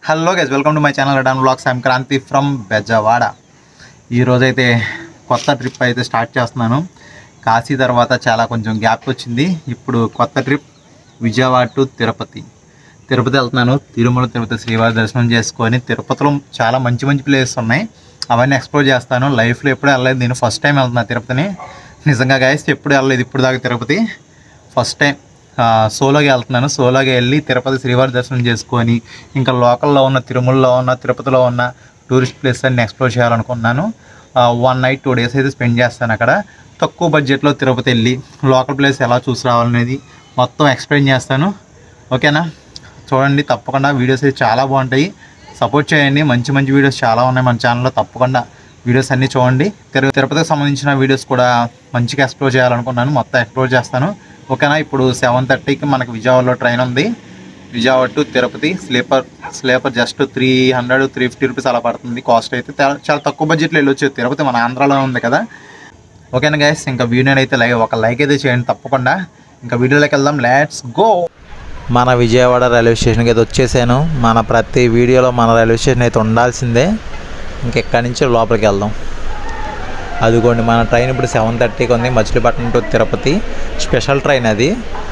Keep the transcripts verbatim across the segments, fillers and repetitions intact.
Hello guys, welcome to my channel Redon vlogs. I'm Kranthi from Bezawada. ఈరోజైతే కొత్త trip అయితే start చేస్తున్నాను. కాశీ తర్వాత చాలా కొంచెం గ్యాప్ వచ్చింది. ఇప్పుడు కొత్త ట్రిప్ విజయవాడ టు తిరుపతి. తిరుపతి వెళ్తున్నాను. తిరుమల తిరుపతి శ్రీవారి దర్శనం చేసుకొని తిరుపతిలో చాలా మంచి మంచి ప్లేసెస్ ఉన్నాయి, అవన్నీ ఎక్స్ప్లోర్ చేస్తాను. లైఫ్లో ఎప్పుడూ వెళ్ళలేదు, నేను ఫస్ట్ టైం వెళ్తున్నాను తిరుపతిని. నిజంగా గైస్ ఎప్పుడు వెళ్ళలేదు ఇప్పుడు దాకా తిరుపతి, ఫస్ట్ టైం సోలోగా వెళ్తున్నాను. సోలోగా వెళ్ళి తిరుపతి శ్రీవారి దర్శనం చేసుకొని ఇంకా లోకల్లో ఉన్న తిరుమలలో ఉన్న తిరుపతిలో ఉన్న టూరిస్ట్ ప్లేస్ అన్ని ఎక్స్ప్లోర్ చేయాలనుకున్నాను. వన్ నైట్ టూ డేస్ అయితే స్పెండ్ చేస్తాను అక్కడ. తక్కువ బడ్జెట్లో తిరుపతి వెళ్ళి లోకల్ ప్లేస్ ఎలా చూసి రావాలనేది మొత్తం ఎక్స్ప్లెయిన్ చేస్తాను. ఓకేనా? చూడండి, తప్పకుండా వీడియోస్ అయితే చాలా బాగుంటాయి. సపోర్ట్ చేయండి. మంచి మంచి వీడియోస్ చాలా ఉన్నాయి మన ఛానల్లో, తప్పకుండా వీడియోస్ అన్నీ చూడండి. తిరు తిరుపతికి సంబంధించిన వీడియోస్ కూడా మంచిగా ఎక్స్ప్లోర్ చేయాలనుకున్నాను, మొత్తం ఎక్స్ప్లోర్ చేస్తాను. ఓకేనా? ఇప్పుడు సెవెన్ థర్టీకి మనకి విజయవాడలో ట్రైన్ ఉంది. Vijayawada to Tirupati sleeper sleeper just three hundred three fifty rupees అలా పడుతుంది. కాస్ట్ అయితే చాలా తక్కువ బడ్జెట్లో వెళ్ళొచ్చు. తిరుపతి మన ఆంధ్రాలో ఉంది కదా. ఓకేనా గైస్, ఇంకా వీడియోని అయితే లైక్ ఒక లైక్ అయితే చేయండి తప్పకుండా. ఇంకా వీడియోలోకి వెళ్దాం, లెట్స్ గో. మన విజయవాడ రైల్వే స్టేషన్కి అయితే వచ్చేసాను. మన ప్రతి వీడియోలో మన రైల్వే స్టేషన్ అయితే ఉండాల్సిందే. ఇంకెక్కడి నుంచి లోపలికి వెళ్దాం. అదిగోండి, మన ట్రైన్ ఇప్పుడు సెవెన్ థర్టీకి ఉంది. Machilipatnam to Tirupati special train అది.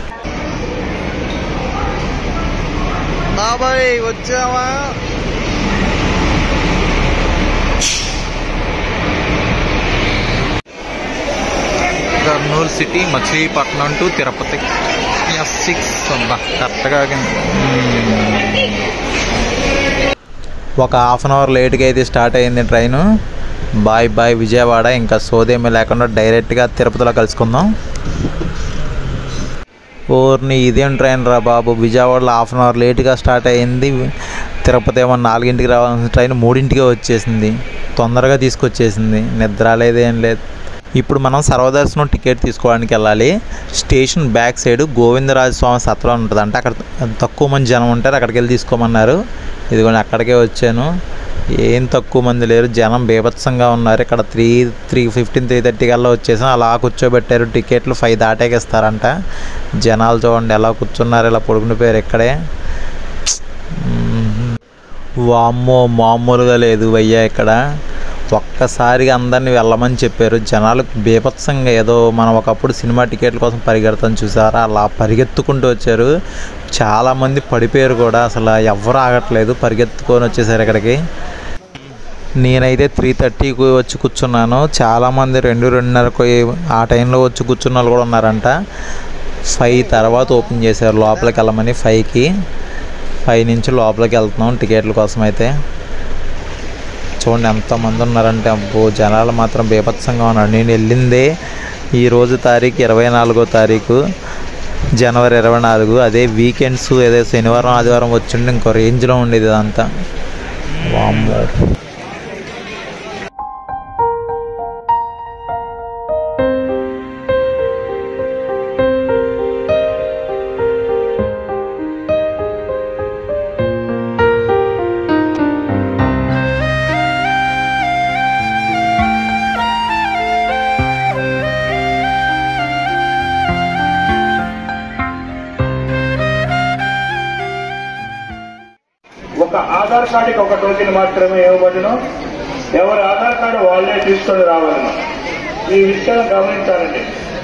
బాబాయ్ వచ్చావా? Kurnool city Machilipatnam to Tirupati S six ఉందా కరెక్ట్గా. ఒక హాఫ్ అన్ అవర్ లేట్గా అయితే స్టార్ట్ అయింది ట్రైను. Bye bye Vijayawada. ఇంకా సోదేమీ లేకుండా డైరెక్ట్గా తిరుపతిలో కలుసుకుందాం. ఓర్ని ఇదేం ట్రైన్ రా బాబు, విజయవాడలో హాఫ్ అన్ అవర్ లేట్గా స్టార్ట్ అయింది. తిరుపతి ఏమో నాలుగింటికి రావాల్సిన ట్రైన్ మూడింటికే వచ్చేసింది. తొందరగా తీసుకొచ్చేసింది, నిద్ర లేదేం లేదు. ఇప్పుడు మనం సర్వదర్శనం టికెట్ తీసుకోవడానికి వెళ్ళాలి. స్టేషన్ బ్యాక్ సైడ్ గోవిందరాజస్వామి సత్రం ఉంటుంది, అంటే అక్కడ తక్కువ మంది జనం ఉంటారు, అక్కడికి వెళ్ళి తీసుకోమన్నారు. ఇదిగోండి అక్కడికే వచ్చాను. ఏం తక్కువ మంది లేరు, జనం బీభత్సంగా ఉన్నారు. ఇక్కడ three three fifteen three thirty కల్లా వచ్చేసాం. అలా కూర్చోబెట్టారు. టికెట్లు ఫైవ్ దాటేకిస్తారంట. జనాలు చూడండి ఎలా కూర్చున్నారు, ఇలా పడుకుని పోయారు ఇక్కడే. వామ్మో మామూలుగా లేదు అయ్యా ఇక్కడ. ఒక్కసారిగా అందరినీ వెళ్ళమని చెప్పారు. జనాలు బీభత్సంగా ఏదో మనం ఒకప్పుడు సినిమా టికెట్ల కోసం పరిగెడతాం చూసారా, అలా పరిగెత్తుకుంటూ వచ్చారు. చాలామంది పడిపోయారు కూడా, అసలు ఎవరు ఆగట్లేదు, పరిగెత్తుకొని వచ్చేసారు ఇక్కడికి. నేనైతే త్రీ థర్టీకి వచ్చి కూర్చున్నాను. చాలామంది రెండు రెండున్నరకు ఆ టైంలో వచ్చి కూర్చున్న వాళ్ళు కూడా ఉన్నారంట. ఫైవ్ తర్వాత ఓపెన్ చేశారు లోపలికి వెళ్ళమని. ఫైవ్కి ఫైవ్ నుంచి లోపలికి వెళ్తున్నాం టికెట్ల కోసం అయితే. చూడండి ఎంతమంది ఉన్నారంటే, అబ్బో జనాలు మాత్రం బీభత్సంగా ఉన్నారు. నేను వెళ్ళిందే ఈరోజు తారీఖు ఇరవై నాలుగో తారీఖు జనవరి ఇరవై నాలుగు అదే వీకెండ్స్, ఏదో శనివారం ఆదివారం వచ్చిండే ఇంకో రేంజ్లో ఉండేది ఇదంతా. వామ్మో. ఒక ఆధార్ కార్డుకి ఒక టోకెన్ మాత్రమే ఇవ్వబడును. ఎవరి ఆధార్ కార్డు వాళ్ళే తీసుకొని రావాలను. ఈ విషయాన్ని గమనించాలండి.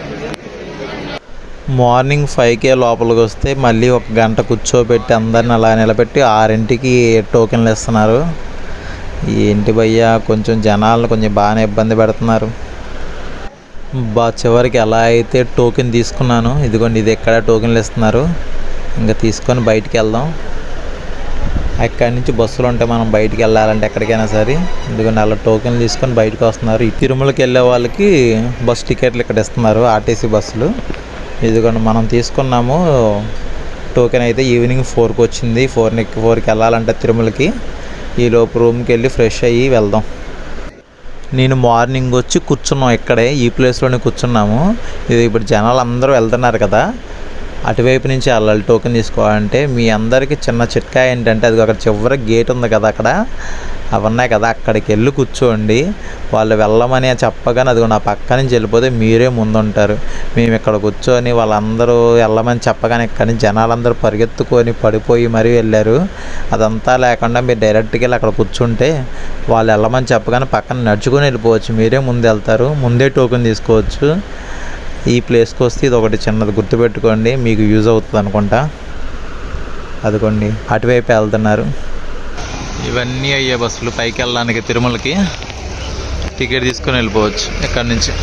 మార్నింగ్ ఫైవ్కే లోపలికి వస్తే మళ్ళీ ఒక గంట కూర్చోబెట్టి అందరిని అలా నిలబెట్టి ఆరింటికి టోకెన్లు ఇస్తున్నారు. ఏంటి భయ్యా, కొంచెం జనాలను కొంచెం బాగానే ఇబ్బంది పెడుతున్నారు. బా చివరికి ఎలా అయితే టోకెన్ తీసుకున్నాను. ఇదిగోండి ఇది ఎక్కడ టోకెన్లు ఇస్తున్నారు. ఇంకా తీసుకొని బయటికి వెళ్దాం. అక్కడి నుంచి బస్సులు ఉంటే మనం బయటికి వెళ్ళాలంటే ఎక్కడికైనా సరే. ఎందుకంటే అలా టోకెన్లు తీసుకొని బయటకు వస్తున్నారు. ఈ తిరుమలకి వెళ్ళే వాళ్ళకి బస్ టికెట్లు ఇక్కడ ఇస్తున్నారు, ఆర్టీసీ బస్సులు. ఇదిగోండి మనం తీసుకున్నాము టోకెన్ అయితే. ఈవినింగ్ ఫోర్కి వచ్చింది. ఫోర్ని ఫోర్కి వెళ్ళాలంటే తిరుమలకి. ఈలోపు రూమ్కి వెళ్ళి ఫ్రెష్ అయ్యి వెళ్దాం. నేను మార్నింగ్ వచ్చి కూర్చున్నాం ఇక్కడే, ఈ ప్లేస్లోనే కూర్చున్నాము. ఇది ఇప్పుడు జనాలు అందరూ వెళ్తున్నారు కదా, అటువైపు నుంచి వెళ్ళాలి టోకెన్ తీసుకోవాలంటే. మీ అందరికీ చిన్న చిట్కా ఏంటంటే, అది అక్కడ చివరి గేట్ ఉంది కదా, అక్కడ అవి ఉన్నాయి కదా, అక్కడికి వెళ్ళి కూర్చోండి. వాళ్ళు వెళ్ళమని చెప్పగానే అది నా పక్క నుంచి వెళ్ళిపోతే మీరే ముందుంటారు. మేము ఇక్కడ కూర్చొని వాళ్ళందరూ వెళ్ళమని చెప్పగానే ఇక్కడి నుంచి జనాలందరూ పరిగెత్తుకొని పడిపోయి మరీ వెళ్ళారు. అదంతా లేకుండా మీరు డైరెక్ట్గా వెళ్ళి అక్కడ కూర్చుంటే వాళ్ళు వెళ్ళమని చెప్పగానే పక్కన నడుచుకొని వెళ్ళిపోవచ్చు. మీరే ముందు వెళ్తారు, ముందే టోకెన్ తీసుకోవచ్చు. ఈ ప్లేస్కి వస్తే ఇది ఒకటి చిన్నది గుర్తుపెట్టుకోండి, మీకు యూజ్ అవుతుంది అనుకుంటా. అదిగోండి అటువైపు వెళ్తున్నారు. ఇవన్నీ అయ్యే బస్సులు పైకి వెళ్ళడానికి తిరుమలకి. టికెట్ తీసుకొని వెళ్ళిపోవచ్చు ఇక్కడి నుంచి.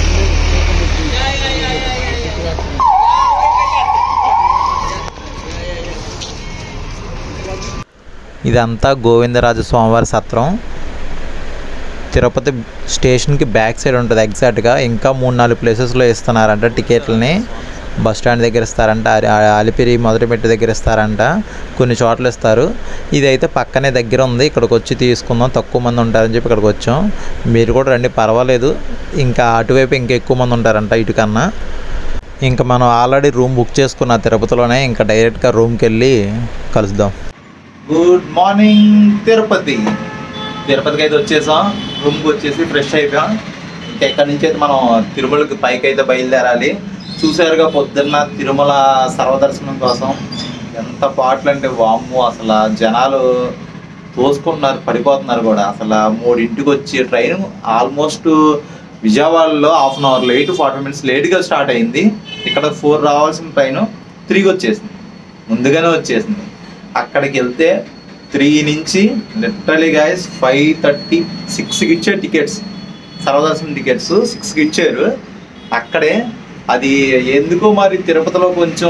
ఇదంతా గోవిందరాజ స్వామివారి సత్రం. తిరుపతి స్టేషన్కి బ్యాక్ సైడ్ ఉంటుంది ఎగ్జాక్ట్గా. ఇంకా మూడు నాలుగు ప్లేసెస్లో ఇస్తున్నారంట టికెట్లని. బస్ స్టాండ్ దగ్గర ఇస్తారంట, అలిపిరి మొదటి మెట్టు దగ్గర ఇస్తారంట, కొన్ని చోట్ల ఇస్తారు. ఇదైతే పక్కనే దగ్గర ఉంది, ఇక్కడికి వచ్చి తీసుకుందాం, తక్కువ మంది ఉంటారని చెప్పి ఇక్కడికి వచ్చాం. మీరు కూడా రండి, పర్వాలేదు. ఇంకా అటువైపు ఇంకా ఎక్కువ మంది ఉంటారంట ఇటుకన్నా. ఇంకా మనం ఆల్రెడీ రూమ్ బుక్ చేసుకున్న తిరుపతిలోనే, ఇంకా డైరెక్ట్గా రూమ్కి వెళ్ళి కలుద్దాం. Good morning Tirupati. తిరుపతికి అయితే వచ్చేసాం, రూమ్కి వచ్చేసి ఫ్రెష్ అయిపోయాం. ఇంకా ఎక్కడి నుంచి అయితే మనం తిరుమలకి పైకి అయితే బయలుదేరాలి. చూసారుగా పొద్దున్న తిరుమల సర్వదర్శనం కోసం ఎంత పాటలు అంటే వామ్ము, అసలు జనాలు తోసుకుంటున్నారు, పడిపోతున్నారు కూడా. అసలు మూడింటికి వచ్చి ట్రైన్ ఆల్మోస్ట్ విజయవాడలో half an hour late, forty minutes లేట్గా స్టార్ట్ అయింది. ఇక్కడ ఫోర్ రావాల్సిన ట్రైన్ త్రీకి వచ్చేసింది, ముందుగానే వచ్చేసింది. అక్కడికి వెళ్తే త్రీ నుంచి లిటరలీ గైస్ ఫైవ్ థర్టీ సిక్స్కి ఇచ్చే టికెట్స్, సర్వదర్శనం టికెట్స్ సిక్స్కి ఇచ్చారు. అక్కడే అది ఎందుకో మరి తిరుపతిలో కొంచెం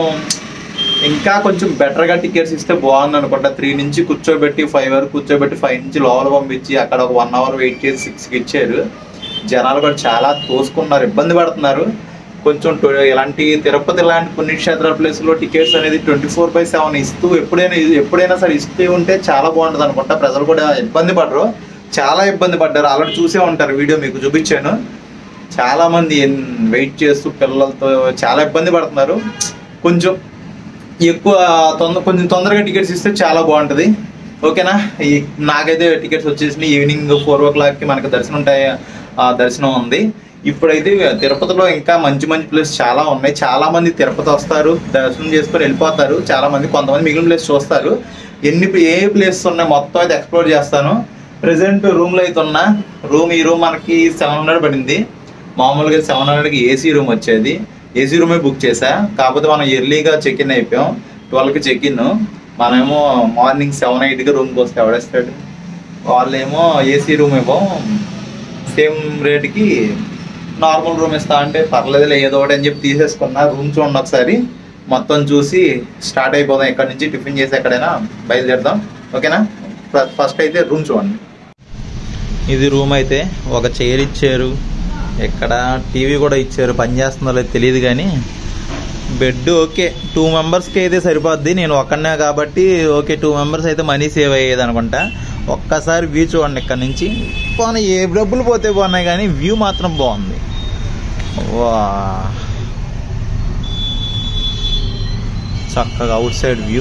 ఇంకా కొంచెం బెటర్గా టికెట్స్ ఇస్తే బాగుంది అనుకుంటా. త్రీ నుంచి కూర్చోబెట్టి ఫైవ్ వరకు కూర్చోబెట్టి ఫైవ్ నుంచి లోపల పంపించి అక్కడ ఒక వన్ అవర్ వెయిట్ చేసి సిక్స్కి ఇచ్చారు. జనాలు కూడా చాలా తోసుకున్నారు, ఇబ్బంది పడుతున్నారు. కొంచెం ఇలాంటి తిరుపతి లాంటి పుణ్యక్షేత్ర ప్లేస్లో టికెట్స్ అనేది ట్వంటీ ఫోర్ బై సెవెన్ ఇస్తూ ఎప్పుడైనా ఎప్పుడైనా సరే ఇస్తూ ఉంటే చాలా బాగుంటుంది అనుకుంటా. ప్రజలు కూడా ఇబ్బంది పడరు, చాలా ఇబ్బంది పడ్డారు. ఆల్రెడీ చూసే ఉంటారు, వీడియో మీకు చూపించాను. చాలామంది వెయిట్ చేస్తూ పిల్లలతో చాలా ఇబ్బంది పడుతున్నారు. కొంచెం ఎక్కువ తొందర కొంచెం తొందరగా టికెట్స్ ఇస్తే చాలా బాగుంటుంది. ఓకేనా? ఈ నాకైతే టికెట్స్ వచ్చేసినాయి. ఈవినింగ్ ఫోర్ ఓ క్లాక్కి మనకు దర్శనం ఉంటాయి, దర్శనం ఉంది. ఇప్పుడైతే తిరుపతిలో ఇంకా మంచి మంచి ప్లేస్ చాలా ఉన్నాయి. చాలా మంది తిరుపతి వస్తారు, దర్శనం చేసుకొని వెళ్ళిపోతారు. చాలా మంది కొంతమంది మిగిలిన ప్లేస్ చూస్తారు. ఎన్ని ఏ ప్లేసెస్ ఉన్నాయి మొత్తం అయితే ఎక్స్ప్లోర్ చేస్తాను. ప్రజెంట్ రూమ్లో అయితే ఉన్నా. రూమ్ ఈ రూమ్ మనకి సెవెన్ హండ్రెడ్ పడింది. మామూలుగా సెవెన్ హండ్రెడ్కి ఏసీ రూమ్ వచ్చేది. ఏసీ రూమే బుక్ చేసా. కాకపోతే మనం ఎర్లీగా చెక్ ఇన్ అయిపోయాం, ట్వెల్వ్కి చెక్ ఇన్. మనమేమో మార్నింగ్ సెవెన్ ఎయిట్కి రూమ్కి వస్తే ఎవడేస్తాడు. వాళ్ళేమో ఏసీ రూమ్ ఇవ్వం, సేమ్ రేట్కి నార్మల్ రూమ్ ఇస్తా అంటే పర్లేదులే ఏదో ఒకటి అని చెప్పి తీసేసుకున్నా. రూమ్ చూడండి ఒకసారి, మొత్తం చూసి స్టార్ట్ అయిపోదాం. ఎక్కడి నుంచి టిఫిన్ చేసి ఎక్కడైనా బయలుదేరుదాం. ఓకేనా? ఫస్ట్ అయితే రూమ్ చూడండి. ఇది రూమ్ అయితే ఒక చైర్ ఇచ్చారు, ఇక్కడ టీవీ కూడా ఇచ్చారు. పని చేస్తుందో లేదో తెలియదు కానీ బెడ్ ఓకే. టూ మెంబర్స్కి అయితే సరిపోద్ది. నేను ఒక్కనే కాబట్టి ఓకే, టూ మెంబర్స్ అయితే మనీ సేవ్ అయ్యేది అనుకుంటా. ఒక్కసారి వ్యూ చూడండి ఇక్కడ నుంచి. పోనీ ఏ డబ్బులు పోతే బాగున్నాయి కానీ వ్యూ మాత్రం బాగుంది. వా, చక్కగా అవుట్ సైడ్ వ్యూ.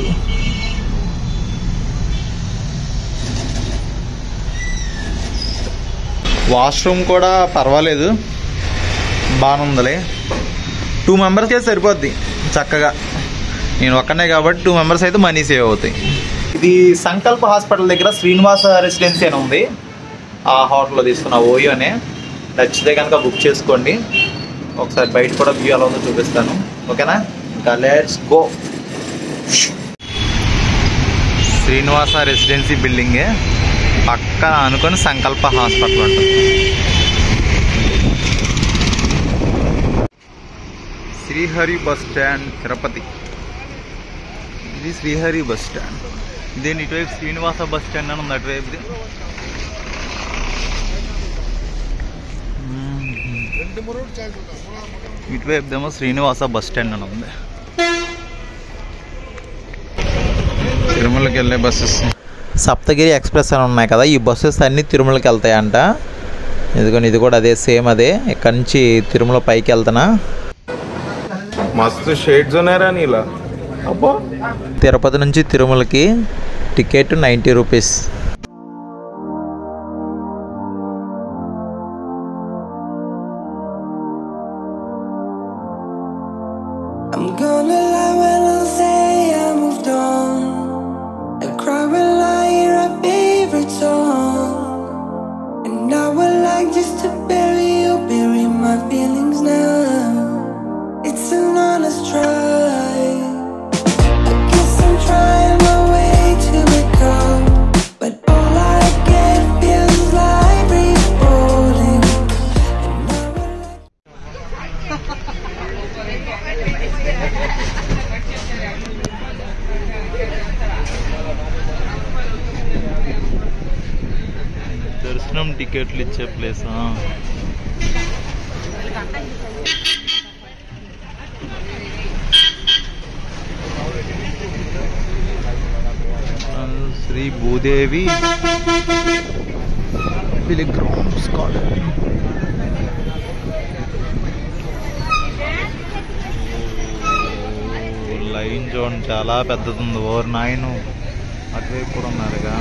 వాష్రూమ్ కూడా పర్వాలేదు, బాగుందిలే. టూ మెంబర్స్కి అయితే సరిపోద్ది చక్కగా. నేను ఒక్కనే కాబట్టి టూ మెంబర్స్ అయితే మనీ సేవ్ అవుతాయి. ఇది సంకల్ప హాస్పిటల్ దగ్గర శ్రీనివాస రెసిడెన్సీ అని ఉంది. ఆ హోటల్లో తీసుకున్న ఓయో అనే. నచ్చితే కనుక బుక్ చేసుకోండి. ఒకసారి బయట కూడా వ్యూ ఎలా ఉందో చూపిస్తాను. ఓకేనా? ఇంకా లెట్స్ గో. శ్రీనివాస రెసిడెన్సీ బిల్డింగే పక్కన అనుకొని సంకల్ప హాస్పిటల్ ఉంటుంది. Srihari bus stand Tirupati. ఇది శ్రీహరి బస్ స్టాండ్. ఇదేంటి ఇటువైపు శ్రీనివాస బస్ స్టాండ్ అని ఉంది, అటువైపుది. ఇటువైపుదేమో శ్రీనివాస బస్ స్టాండ్ అని ఉంది. తిరుమలకి వెళ్ళే బస్సెస్ సప్తగిరి ఎక్స్ప్రెస్ అని ఉన్నాయి కదా, ఈ బస్సెస్ అన్నీ తిరుమలకి వెళ్తాయంట. ఎందుకని ఇది కూడా అదే సేమ్ అదే. ఇక్కడ నుంచి తిరుమల పైకి వెళ్తున్నా. मस्त शेड्स ఉన్నాయరా నీలా అబ్బా. తిరుపతి నుంచి తిరుమలకి ticket ninety rupees. I'm gonna lie when I say I moved on. I cry when I hear our favorite song. And I would like just to bury you, bury my feelings now. It's an honest try. I guess I'm trying my way to let go, but all I get feels like re-falling. And I would like దర్శనం టికెట్లు ఇచ్చే ప్లేసా? Sri Bhudevi pilgrims colony. Line zone చాలా పెద్దది. Over nine అటువైపు కూడా ఉన్నారుగా.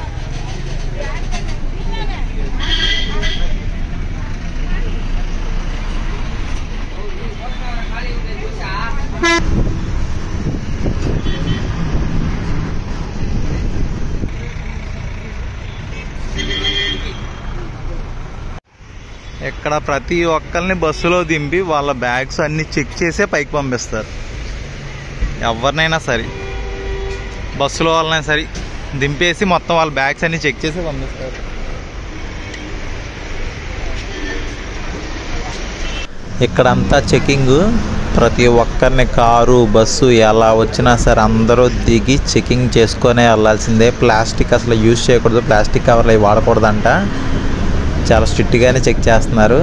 ఇక్కడ ప్రతి ఒక్కరిని బస్సులో దింపి వాళ్ళ బ్యాగ్స్ అన్ని చెక్ చేసే పైకి పంపిస్తారు. ఎవరినైనా సరే, బస్సులో వాళ్ళనైనా సరే దింపేసి మొత్తం వాళ్ళ బ్యాగ్స్ అన్ని చెక్ చేసి పంపిస్తారు. ఇక్కడంతా చెకింగ్. ప్రతి ఒక్కరిని కారు బస్సు ఎలా వచ్చినా సరే అందరూ దిగి చెకింగ్ చేసుకొని వెళ్ళాల్సిందే. ప్లాస్టిక్ అసలు యూజ్ చేయకూడదు, ప్లాస్టిక్ కవర్లు అవి వాడకూడదంట. చాలా స్ట్రిక్ట్గానే చెక్ చేస్తున్నారు.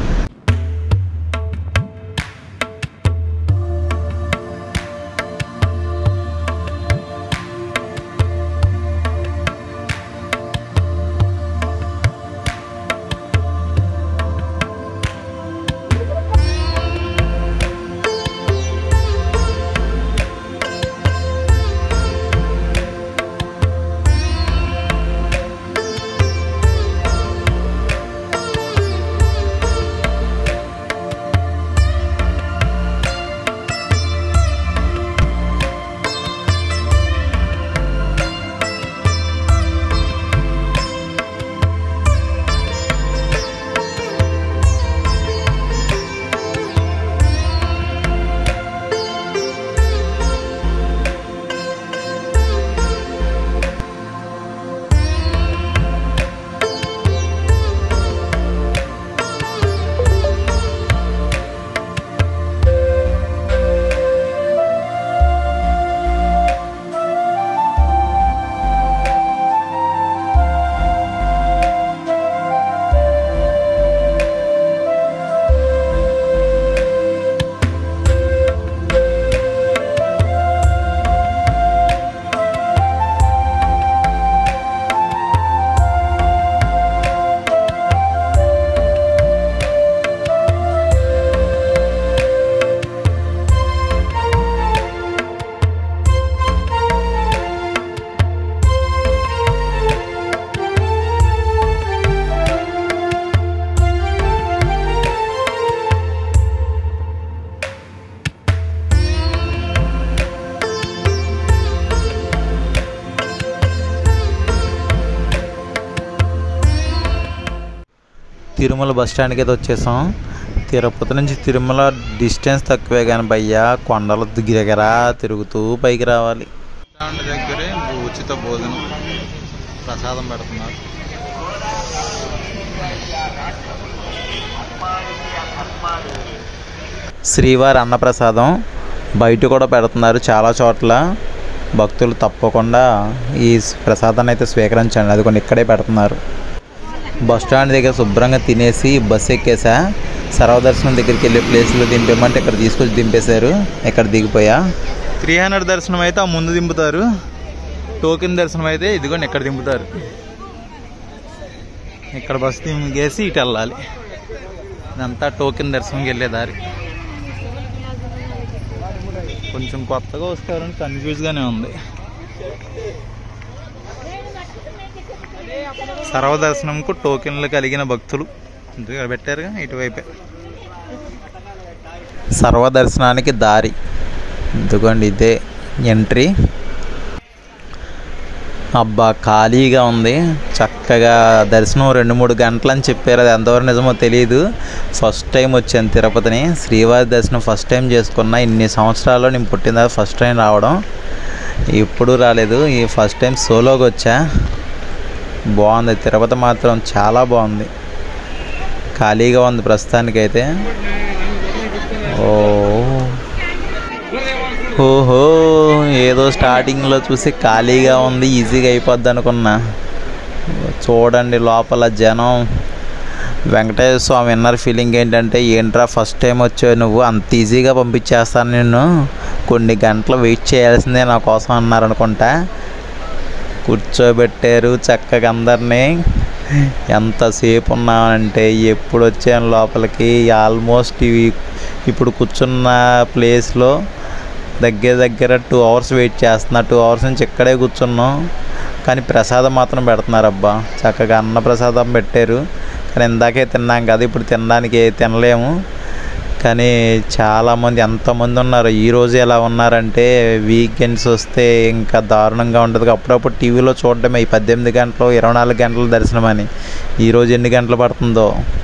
తిరుమల బస్ స్టాండ్కి అయితే వచ్చేసాం. తిరుపతి నుంచి తిరుమల డిస్టెన్స్ తక్కువే కానీ భయ్యా కొండల దగ్గర తిరుగుతూ పైకి రావాలి. స్టాండ్ దగ్గరే ఉచిత భోజనం ప్రసాదం పెడుతున్నారు. శ్రీవారి అన్నప్రసాదం బయట కూడా పెడుతున్నారు చాలా చోట్ల. భక్తులు తప్పకుండా ఈ ప్రసాదాన్ని అయితే స్వీకరించండి. అది కొన్ని ఇక్కడే పెడుతున్నారు. బస్ స్టాండ్ దగ్గర శుభ్రంగా తినేసి బస్సు ఎక్కేసా. సర్వదర్శనం దగ్గరికి వెళ్ళే ప్లేస్లో దింపేమంటే ఇక్కడ తీసుకొచ్చి దింపేశారు. ఇక్కడ దిగిపోయా. త్రీ హండ్రెడ్ దర్శనం అయితే ఆ ముందు దింపుతారు. టోకెన్ దర్శనం అయితే ఇదిగోండి ఇక్కడ దింపుతారు. ఇక్కడ బస్సు దిగేసి ఇటు వెళ్ళాలి. ఇదంతా టోకెన్ దర్శనంకి వెళ్ళే దారి. కొంచెం కొత్తగా వస్తారని కన్ఫ్యూజ్గానే ఉంది. సర్వదర్శనంకు టోకెన్లు కలిగిన భక్తులు ఇక్కడ పెట్టారుగా, ఇటువైపే సర్వదర్శనానికి దారి. ఎందుకండి ఇదే ఎంట్రీ. అబ్బా ఖాళీగా ఉంది, చక్కగా దర్శనం రెండు మూడు గంటలు అని చెప్పారు. అది ఎంతవరకు నిజమో తెలియదు. ఫస్ట్ టైం వచ్చాను తిరుపతిని, శ్రీవారి దర్శనం ఫస్ట్ టైం చేసుకున్నా. ఇన్ని సంవత్సరాల్లో నేను పుట్టిన ఫస్ట్ టైం రావడం, ఇప్పుడు రాలేదు. ఈ ఫస్ట్ టైం సోలోగా వచ్చా. బాగుంది తిరుపతి మాత్రం, చాలా బాగుంది. ఖాళీగా ఉంది ప్రస్తుతానికైతే. ఓ ఓహో, ఏదో స్టార్టింగ్లో చూసి ఖాళీగా ఉంది, ఈజీగా అయిపోద్ది అనుకున్నా. చూడండి లోపల జనం. వెంకటేశ్వర స్వామి ఇన్నర్ ఫీలింగ్ ఏంటంటే, ఏంట్రా ఫస్ట్ టైం వచ్చావు నువ్వు, అంత ఈజీగా పంపించేస్తాను నిన్ను, కొన్ని గంటలు వెయిట్ చేయాల్సిందే నా కోసం అన్నారు అనుకుంటా. కూర్చోబెట్టారు చక్కగా అందరినీ. ఎంతసేపు ఉన్నామంటే, ఎప్పుడు వచ్చాను లోపలికి, ఆల్మోస్ట్ ఇప్పుడు కూర్చున్న ప్లేస్లో దగ్గర దగ్గర టూ అవర్స్ వెయిట్ చేస్తున్నా. టూ అవర్స్ నుంచి ఇక్కడే కూర్చున్నాం. కానీ ప్రసాదం మాత్రం పెడుతున్నారు. అబ్బా చక్కగా అన్న ప్రసాదం పెట్టారు. కానీ ఇందాకే తిన్నాం కదా, ఇప్పుడు తినడానికి తినలేము. కానీ చాలామంది ఎంతమంది ఉన్నారు. ఈరోజు ఎలా ఉన్నారంటే, వీకెండ్స్ వస్తే ఇంకా దారుణంగా ఉంటుంది. అప్పుడప్పుడు టీవీలో చూడడమే ఈ పద్దెనిమిది గంటలు ఇరవై నాలుగు గంటల దర్శనం అని. ఈరోజు ఎన్ని గంటలు పడుతుందో.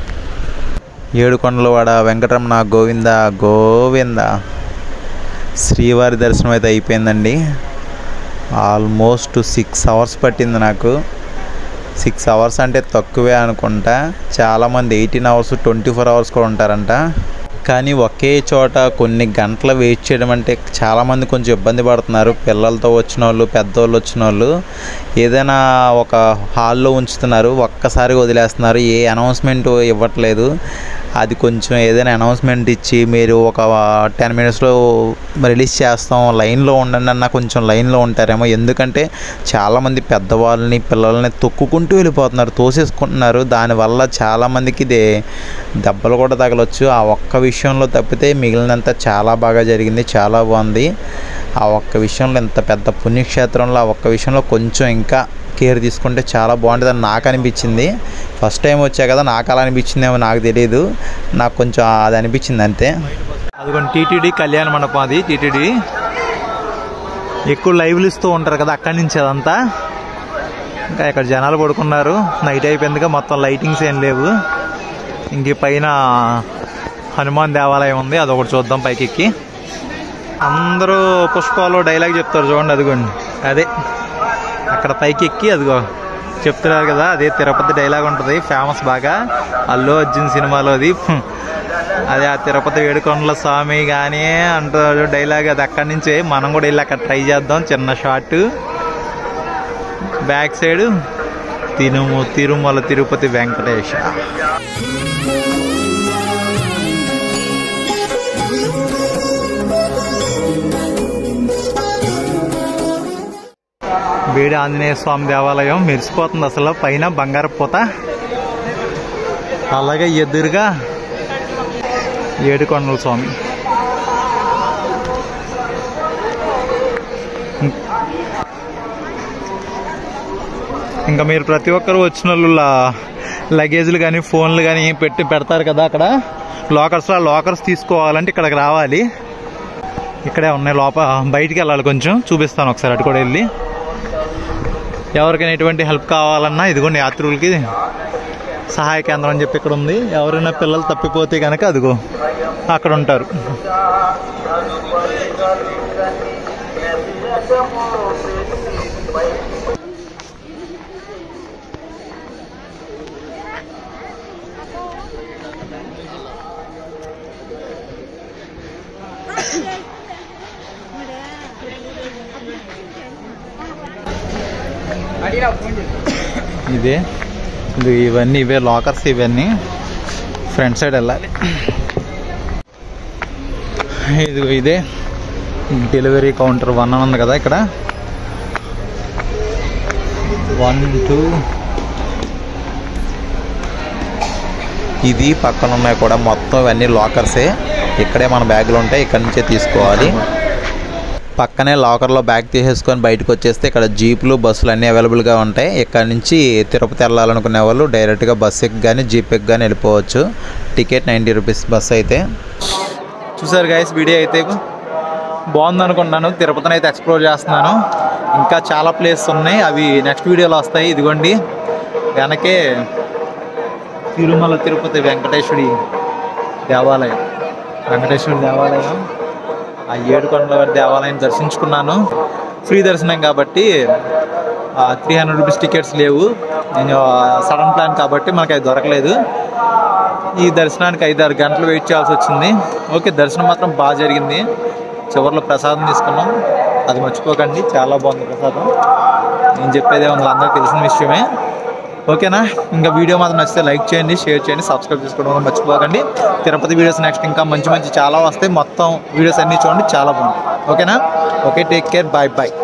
ఏడుకొండలవాడ వెంకటరమణ గోవింద గోవింద. శ్రీవారి దర్శనం అయితే అయిపోయిందండి. ఆల్మోస్ట్ సిక్స్ అవర్స్ పట్టింది నాకు. సిక్స్ అవర్స్ అంటే తక్కువే అనుకుంటా. చాలామంది eighteen hours twenty four hours కూడా ఉంటారంట. కానీ ఒకే చోట కొన్ని గంటలు వెయిట్ చేయడం అంటే చాలామంది కొంచెం ఇబ్బంది పడుతున్నారు. పిల్లలతో వచ్చిన వాళ్ళు, పెద్దవాళ్ళు వచ్చిన వాళ్ళు. ఏదైనా ఒక హాల్లో ఉంచుతున్నారు, ఒక్కసారి వదిలేస్తున్నారు, ఏ అనౌన్స్మెంట్ ఇవ్వట్లేదు. అది కొంచెం ఏదైనా అనౌన్స్మెంట్ ఇచ్చి, మీరు ఒక టెన్ మినిట్స్లో రిలీజ్ చేస్తాం, లైన్లో ఉండండి అన్న కొంచెం లైన్లో ఉంటారేమో. ఎందుకంటే చాలామంది పెద్దవాళ్ళని పిల్లల్ని తొక్కుకుంటూ వెళ్ళిపోతున్నారు, తోసేసుకుంటున్నారు. దానివల్ల చాలామందికి ఇది దెబ్బలు కూడా తగలొచ్చు. ఆ ఒక్క విషయంలో తప్పితే మిగిలినంత చాలా బాగా జరిగింది, చాలా బాగుంది. ఆ ఒక్క విషయంలో, ఇంత పెద్ద పుణ్యక్షేత్రంలో ఆ ఒక్క విషయంలో కొంచెం ఇంకా కేర్ తీసుకుంటే చాలా బాగుంటుందని నాకు అనిపించింది. ఫస్ట్ టైం వచ్చా కదా, నాకు అలా అనిపించిందేమో నాకు తెలియదు. నాకు కొంచెం అది అనిపించింది అంతే. అదిగోండి టీటీడీ కళ్యాణ మండపం, అది టీటీడీ. ఎక్కువ లైవ్లు ఇస్తూ ఉంటారు కదా అక్కడి నుంచి అదంతా. ఇంకా ఇక్కడ జనాలు పడుకున్నారు, నైట్ అయిపోయిందిగా, మొత్తం లైటింగ్స్ ఏం లేవు. ఇంక పైన హనుమాన్ దేవాలయం ఉంది, అదొకటి చూద్దాం పైకి ఎక్కి. అందరూ పుష్పాలు డైలాగ్ చెప్తారు చూడండి, అదిగోండి అదే అక్కడ పైకి ఎక్కి అదిగో చెప్తున్నారు కదా, అదే తిరుపతి డైలాగ్ ఉంటుంది ఫేమస్ బాగా, అల్లు అర్జున్ సినిమాలోది. అదే ఆ తిరుపతి ఏడుకొండల స్వామి కానీ అంటారు డైలాగ్, అది అక్కడి నుంచే. మనం కూడా వెళ్ళి అక్కడ ట్రై చేద్దాం. చిన్న షార్ట్. బ్యాక్ సైడ్ తిరుము తిరుమల తిరుపతి వెంకటేశ. బేడి ఆంజనేయ స్వామి దేవాలయం మెరిసిపోతుంది అసలు, పైన బంగారు పూత. అలాగే ఎదురుగా ఏడుకొండల స్వామి. ఇంకా మీరు ప్రతి ఒక్కరు వచ్చిన వాళ్ళు లగేజ్లు కానీ ఫోన్లు కానీ పెట్టి పెడతారు కదా అక్కడ లాకర్స్. ఆ లాకర్స్ తీసుకోవాలంటే ఇక్కడికి రావాలి. ఇక్కడే ఉన్నాయి, లోపల బయటికి వెళ్ళాలి కొంచెం, చూపిస్తాను ఒకసారి అటు కూడా వెళ్ళి. ఎవరికైనా ఎటువంటి హెల్ప్ కావాలన్నా ఇదిగోండి, యాత్రికులకి సహాయ కేంద్రం అని చెప్పి ఇక్కడ ఉంది. ఎవరైనా పిల్లలు తప్పిపోతే కనుక అదిగో అక్కడ ఉంటారు. ఇదే ఇది ఇవన్నీ ఇవే లాకర్స్. ఇవన్నీ ఫ్రంట్ సైడ్ వెళ్ళాలి. ఇది ఇదే డెలివరీ కౌంటర్ వన్ అని ఉంది కదా ఇక్కడ. వన్ టూ ఇది పక్కన ఉన్నాయి కూడా మొత్తం ఇవన్నీ లాకర్సే. ఇక్కడే మన బ్యాగులు ఉంటాయి, ఇక్కడ నుంచే తీసుకోవాలి. పక్కనే లాకర్లో బ్యాగ్ తీసేసుకొని బయటకు వచ్చేస్తే ఇక్కడ జీపులు బస్సులు అన్నీ అవైలబుల్గా ఉంటాయి. ఇక్కడ నుంచి తిరుపతి వెళ్ళాలనుకునే వాళ్ళు డైరెక్ట్గా బస్ ఎక్కి కానీ జీప్ ఎక్కి కానీ వెళ్ళిపోవచ్చు. టికెట్ నైంటీ రూపీస్ బస్ అయితే. చూసారు గైస్, వీడియో అయితే బాగుంది అనుకుంటున్నాను. తిరుపతిని అయితే ఎక్స్ప్లోర్ చేస్తున్నాను. ఇంకా చాలా ప్లేసెస్ ఉన్నాయి, అవి నెక్స్ట్ వీడియోలో వస్తాయి. ఇదిగోండి వెనకే తిరుమల తిరుపతి వెంకటేశ్వరి దేవాలయం. వెంకటేశ్వరి దేవాలయం, ఆ ఏడుకొండల వారి దేవాలయం దర్శించుకున్నాను. ఫ్రీ దర్శనం కాబట్టి త్రీ హండ్రెడ్ రూపీస్ టికెట్స్ లేవు. నేను సడన్ ప్లాన్ కాబట్టి మనకు అది దొరకలేదు. ఈ దర్శనానికి ఐదు ఆరు గంటలు వెయిట్ చేయాల్సి వచ్చింది. ఓకే, దర్శనం మాత్రం బాగా జరిగింది. చివరిలో ప్రసాదం తీసుకున్నాం, అది మర్చిపోకండి, చాలా బాగుంది ప్రసాదం. నేను చెప్పేదే ఉంది, అందరికీ తెలిసిన విషయమే. ఓకేనా? ఇంకా వీడియో మాత్రం నచ్చితే లైక్ చేయండి, షేర్ చేయండి, సబ్స్క్రైబ్ చేసుకోవడం మర్చిపోకండి. తిరుపతి వీడియోస్ నెక్స్ట్ ఇంకా మంచి మంచి చాలా వస్తాయి. మొత్తం వీడియోస్ అన్నీ చూడండి, చాలా బాగుంది. ఓకేనా? Okay, take care, bye bye.